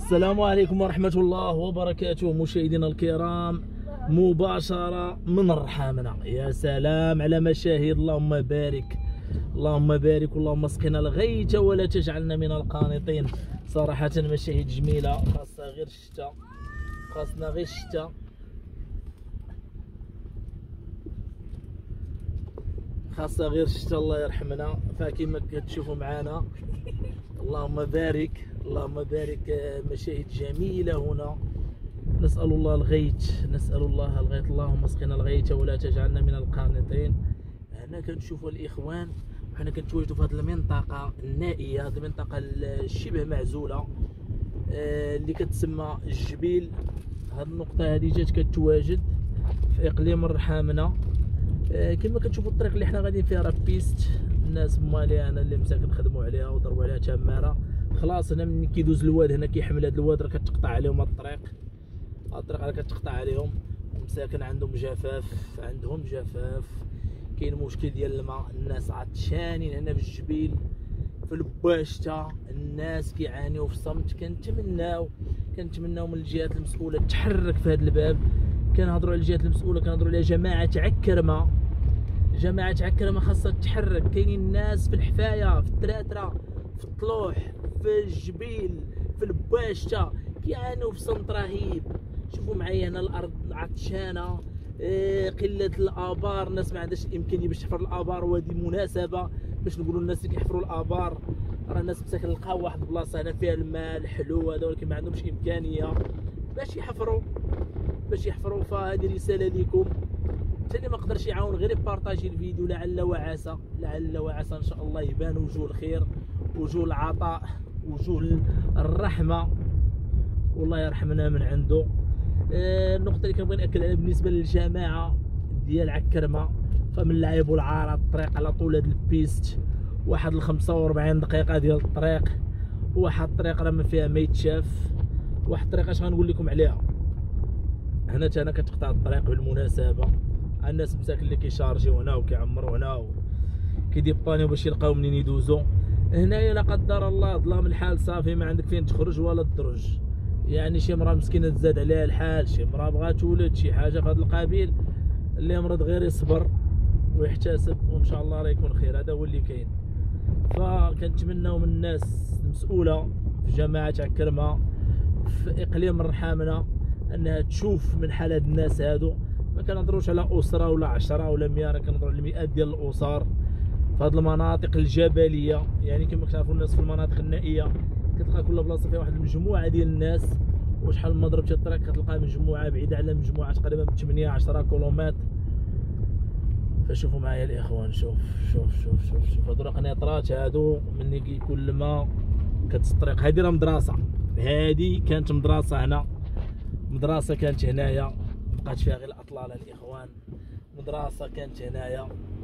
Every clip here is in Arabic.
السلام عليكم ورحمة الله وبركاته مشاهدينا الكرام، مباشرة من الرحامنة. يا سلام على مشاهد، اللهم بارك اللهم بارك، اللهم اسقنا الغيث ولا تجعلنا من القانطين. صراحة مشاهد جميلة، خاصة غير الشتاء، خاصنا غير الشتاء، خاصة غير الشتاء الله يرحمنا. فكما كتشوفوا معنا اللهم بارك اللهم بارك، مشاهد جميلة هنا. نسأل الله الغيث، نسأل الله الغيث، اللهم اسقنا الغيث ولا تجعلنا من القانطين. هنا كنشوفوا الإخوان، وحنا كنتواجدوا في هذه المنطقة النائية، هذه المنطقة الشبه معزولة اللي كتسمى الجبيل. هذه النقطة هذه جات كتواجد في إقليم الرحامنة. كما كتشوفوا الطريق اللي حنا غاديين فيها راه بيست، الناس ماليانا اللي مساكن خدموا عليها وضربوا عليها تماره. خلاص هنا ملي كيدوز الواد، هنا كيحمل هذا الواد راه كتقطع عليهم الطريق راه كتقطع عليهم. المساكن عندهم جفاف، كاين مشكل ديال الماء، الناس عطشانين هنا في الجبيل في الباشته، الناس كيعانيو في الصمت. كنتمناو من الجهات المسؤوله تحرك في هذا الباب. كنهضروا على الجهات المسؤوله، كنهضروا على جماعه عكرمه خاصها تحرك. كاينين الناس في الحفايه، في التراتره، في الطلوح، في الجبيل، في الباشته، كيعانيو في صمت رهيب. شوفوا معايا هنا الارض عطشانه، قله الابار، الناس ما عندهاش الامكانيه باش تحفر الابار، وهذه مناسبه باش نقولوا للناس اللي كيحفروا الابار راه الناس مساكن لقاو واحد البلاصه هنا فيها الماء الحلو هذا، ولكن ما عندهمش امكانيه باش يحفروا. فهذه رساله لكم. ثاني ما قدرش يعاون غير يبارطاجي الفيديو، لعل وعسى ان شاء الله يبان وجوه الخير، وجوه العطاء، وجوه الرحمه، والله يرحمنا من عنده. النقطه اللي كنبغي ناكد عليها بالنسبه للجماعه ديال عكرمه، فمن اللعب والعار الطريق على طول هذا البيست، واحد 45 دقيقه ديال الطريق، واحد الطريق راه ما فيها ما يتشاف، واحد الطريق اش غنقول لكم عليها. هنا كتقطع الطريق بالمناسبه، الناس مساكن اللي كيشارجيو هنا وكيعمروا هنا وكيديبانيو باش يلقاو منين يدوزو. هنايا لا قدر الله ظلام الحال، صافي ما عندك فين تخرج ولا تدرج. يعني شي مرا مسكينه تزاد عليها الحال، شي مرا بغات تولد، شي حاجه في هذا القبيل، اللي مرض غير يصبر ويحتسب وان شاء الله راه يكون خير. هذا هو اللي كاين. فكنتمناو من الناس المسؤوله في جماعه عكرمه في اقليم الرحامنه انها تشوف من حال هاد الناس هادو. ما كنهضروش على اسره ولا 10 ولا 100، راه كنهضروا على مئات ديال الاسر في هاد المناطق الجبليه. يعني كما كتعرفوا الناس في المناطق النائيه كتلقى كل بلاصه فيها واحد المجموعه ديال الناس، وشحال ما ضربتي الطريق كتلقى مجموعه بعيده على مجموعه تقريبا ب 8 10 كيلومتر. فشوفوا معايا الاخوان، شوف هادو راه قنيطرات هادو، ملي كيكون الماء كتسطريق. هادي راه مدرسه، هادي كانت مدرسه كانت هنايا، بقات فيها غير الاطلال الاخوان. مدرسه كانت هنايا.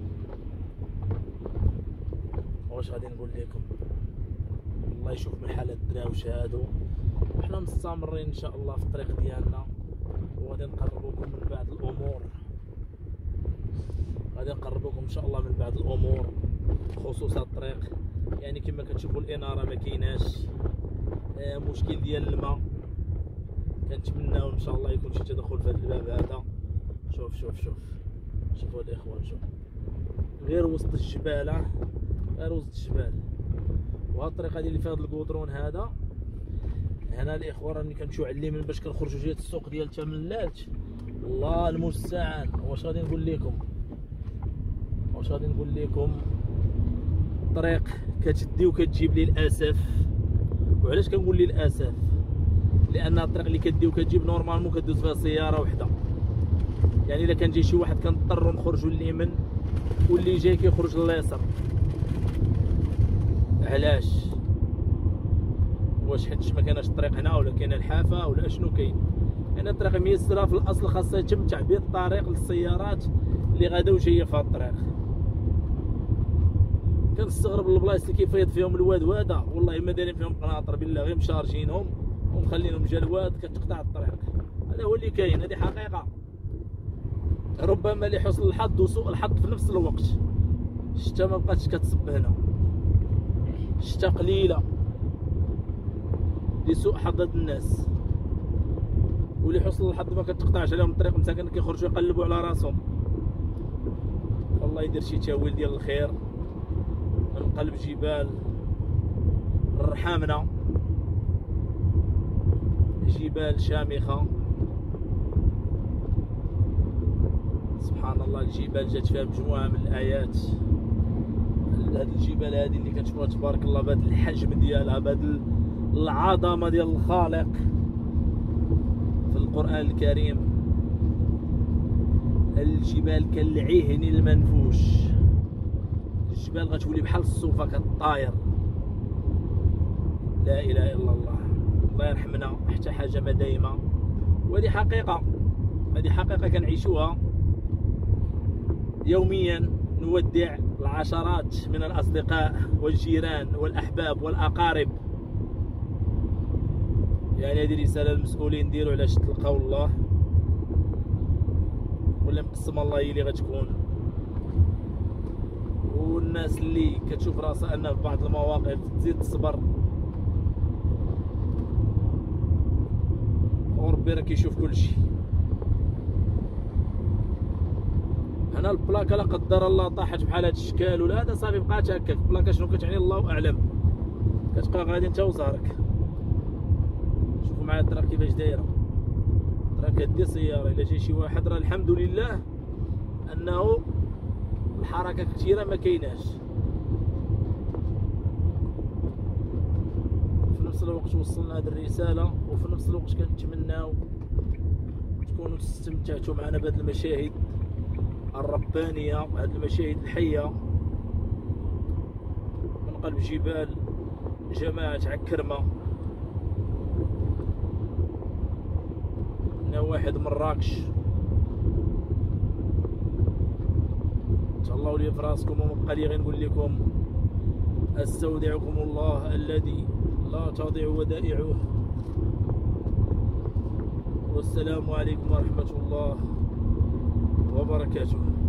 واش غادي نقول لكم، الله يشوف من حال الدراوش هادو. وحنا مستمرين ان شاء الله في الطريق ديالنا، وغادي نقربوكم من بعض الامور، ان شاء الله من بعض الامور خصوص الطريق. يعني كما كتشوفوا الاناره ما كايناش، مشكل ديال الماء. كنتمناو ان شاء الله يكون شي تدخل في هذا الباب هذا. شوفوا الاخوان، غير وسط الجبال، وهاد الطريق هذه اللي فيها هذا القطرون هذا. هنا الاخوان ملي كنمشيو على اليمين باش كنخرجوا جهه السوق ديال تمنلات، الله المستعان. واش غادي نقول لكم، الطريق كتدي وكتجيب للاسف. وعلاش كنقول للاسف؟ لان الطريق اللي كدي وكتجيب نورمالمون كدوز فيها سياره وحده. يعني الا كان جاي شي واحد كنضطروا نخرجوا لليمين، واللي جاي كيخرج لليسار. علاش؟ واش حيت ما كايناش الطريق هنا، ولا كاينه الحافه، ولا اشنو كاين؟ هنا الطريق ميسره في الاصل، خاصها يتم تعبير الطريق للسيارات اللي غادا وجايه في هذا الطريق. كنستغرب البلايص اللي كيفيض فيهم الواد هذا، والله ما دايرين فيهم قناطر، بالله غير مشارجينهم ومخلينهم جا الواد كتقطع الطريق. هذا هو اللي كاين، هذه حقيقه. ربما لحسن الحظ وسوء الحظ في نفس الوقت. الشتا ما بقاتش كتصب هنا، الشتا قليله، لسوء حظ هاد الناس، واللي حسن الحظ ما كتقطعش عليهم الطريق، مساكن كيخرجوا يقلبوا على راسهم. الله يدير شي تاويل ديال الخير من قلب جبال الرحامنة، جبال شامخة. سبحان الله، الجبال جات فيها مجموعة من الآيات. هاد الجبال هادي اللي كتشوفوها تبارك الله بهاد الحجم ديالها، بهاد العظمة ديال الخالق في القرآن الكريم. الجبال كالعهن المنفوش، الجبال غتولي بحال الصوفة كطاير. لا إله إلا الله. الله يرحمنا حتى حاجة ما دايمة، وهذه حقيقة، هذه حقيقة كنعيشوها يوميا. نودع العشرات من الأصدقاء والجيران والأحباب والأقارب. يعني هذه رسالة للمسؤولين، ديروا علاش تلقاو الله، ولا مقسم الله هي اللي غتكون. والناس اللي كتشوف راسها انها في بعض المواقف تزيد تصبر، وربي راه كيشوف كلشي. هنا البلاكه لا قدر الله طاحت بحال هاد الشكال ولا هذا صافي بقات هكاك. البلاكه شنو كتعني الله اعلم، كتبقى غادي انت وزهرك. شوفوا معايا الطريق كيفاش دايره، راه كدير سياره الا جا شي واحد راه الحمد لله انه الحركه كثيره ما كايناش. في نفس الوقت وصلنا هذه الرساله، وفي نفس الوقت كنتمناو تكونوا استمتعتوا معنا بهذه المشاهد الربانيه، هذه المشاهد الحيه من قلب جبال جماعه عكرمه، نواحي مراكش. تهلاو لي في راسكم، ومبقى لي غير نقول لكم استودعكم الله الذي لا تضيع ودائعه، والسلام عليكم ورحمة الله وبركاته.